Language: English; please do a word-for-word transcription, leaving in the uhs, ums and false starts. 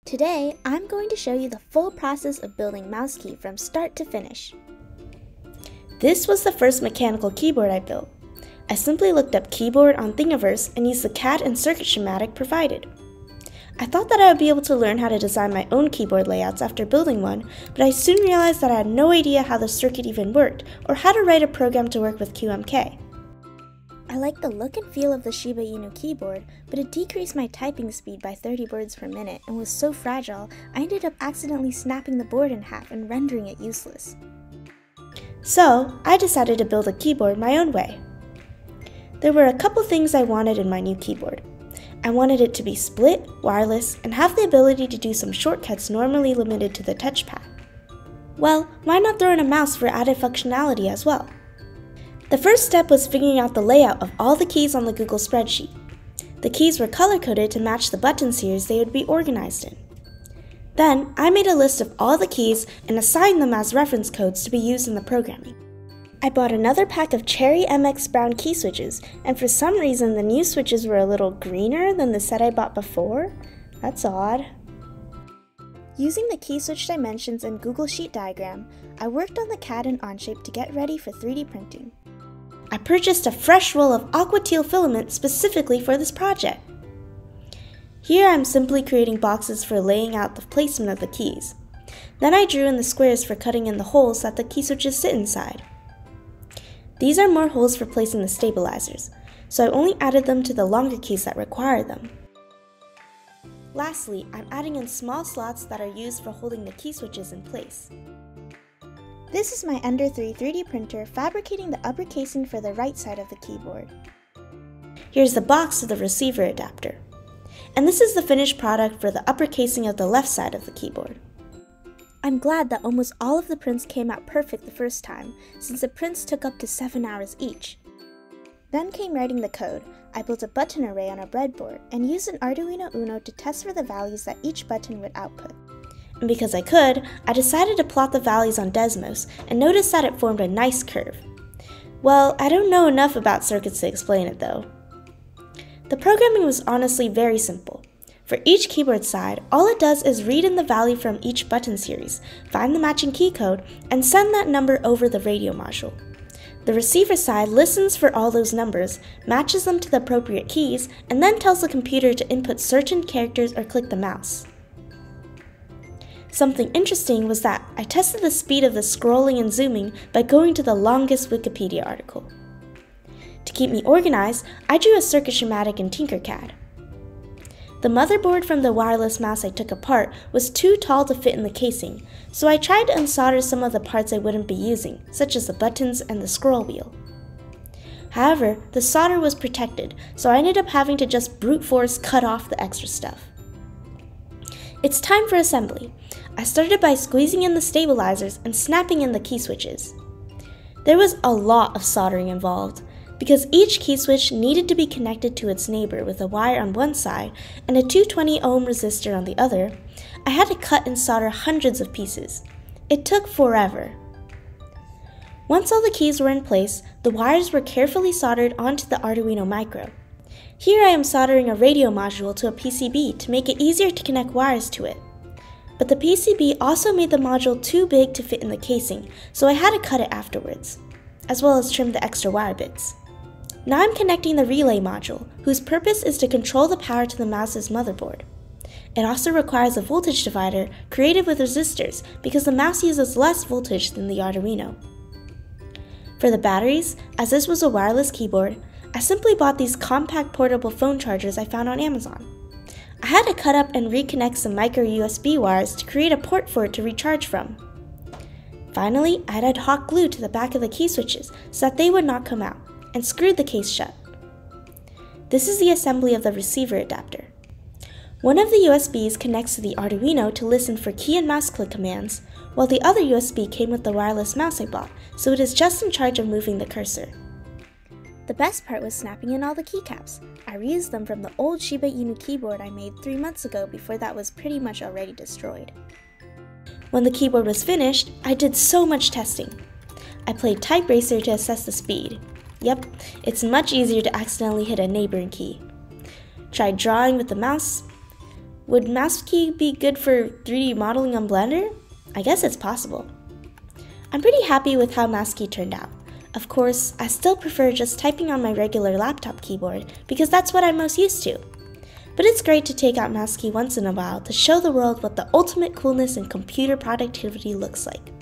Today, I'm going to show you the full process of building Mouseky from start to finish. This was the first mechanical keyboard I built. I simply looked up keyboard on Thingiverse and used the C A D and circuit schematic provided. I thought that I would be able to learn how to design my own keyboard layouts after building one, but I soon realized that I had no idea how the circuit even worked or how to write a program to work with Q M K. I like the look and feel of the Shiba Inu keyboard, but it decreased my typing speed by thirty words per minute and was so fragile, I ended up accidentally snapping the board in half and rendering it useless. So, I decided to build a keyboard my own way. There were a couple things I wanted in my new keyboard. I wanted it to be split, wireless, and have the ability to do some shortcuts normally limited to the touchpad. Well, why not throw in a mouse for added functionality as well? The first step was figuring out the layout of all the keys on the Google spreadsheet. The keys were color-coded to match the button series they would be organized in. Then, I made a list of all the keys and assigned them as reference codes to be used in the programming. I bought another pack of Cherry M X Brown key switches, and for some reason the new switches were a little greener than the set I bought before. That's odd. Using the key switch dimensions and Google Sheet diagram, I worked on the C A D and Onshape to get ready for three D printing. I purchased a fresh roll of aqua teal filament specifically for this project. Here I'm simply creating boxes for laying out the placement of the keys. Then I drew in the squares for cutting in the holes that the key switches sit inside. These are more holes for placing the stabilizers, so I only added them to the longer keys that require them. Lastly, I'm adding in small slots that are used for holding the key switches in place. This is my Ender three three D printer fabricating the upper casing for the right side of the keyboard. Here's the box of the receiver adapter. And this is the finished product for the upper casing of the left side of the keyboard. I'm glad that almost all of the prints came out perfect the first time, since the prints took up to seven hours each. Then came writing the code. I built a button array on a breadboard and used an Arduino Uno to test for the values that each button would output. And because I could, I decided to plot the values on Desmos and noticed that it formed a nice curve. Well, I don't know enough about circuits to explain it though. The programming was honestly very simple. For each keyboard side, all it does is read in the value from each button series, find the matching key code, and send that number over the radio module. The receiver side listens for all those numbers, matches them to the appropriate keys, and then tells the computer to input certain characters or click the mouse. Something interesting was that I tested the speed of the scrolling and zooming by going to the longest Wikipedia article. To keep me organized, I drew a circuit schematic in Tinkercad. The motherboard from the wireless mouse I took apart was too tall to fit in the casing, so I tried to unsolder some of the parts I wouldn't be using, such as the buttons and the scroll wheel. However, the solder was protected, so I ended up having to just brute force cut off the extra stuff. It's time for assembly. I started by squeezing in the stabilizers and snapping in the key switches. There was a lot of soldering involved. Because each key switch needed to be connected to its neighbor with a wire on one side and a two hundred twenty ohm resistor on the other, I had to cut and solder hundreds of pieces. It took forever. Once all the keys were in place, the wires were carefully soldered onto the Arduino Micro. Here I am soldering a radio module to a P C B to make it easier to connect wires to it. But the P C B also made the module too big to fit in the casing, so I had to cut it afterwards, as well as trim the extra wire bits. Now I'm connecting the relay module, whose purpose is to control the power to the mouse's motherboard. It also requires a voltage divider created with resistors because the mouse uses less voltage than the Arduino. For the batteries, as this was a wireless keyboard, I simply bought these compact portable phone chargers I found on Amazon. I had to cut up and reconnect some micro U S B wires to create a port for it to recharge from. Finally, I added hot glue to the back of the key switches so that they would not come out, and screwed the case shut. This is the assembly of the receiver adapter. One of the U S Bs connects to the Arduino to listen for key and mouse click commands, while the other U S B came with the wireless mouse I bought, so it is just in charge of moving the cursor. The best part was snapping in all the keycaps. I reused them from the old Shiba Inu keyboard I made three months ago before that was pretty much already destroyed. When the keyboard was finished, I did so much testing. I played Type Racer to assess the speed. Yep, it's much easier to accidentally hit a neighboring key. Tried drawing with the mouse. Would Mouseky be good for three D modeling on Blender? I guess it's possible. I'm pretty happy with how Mouseky turned out. Of course, I still prefer just typing on my regular laptop keyboard because that's what I'm most used to. But it's great to take out Mouseky once in a while to show the world what the ultimate coolness in computer productivity looks like.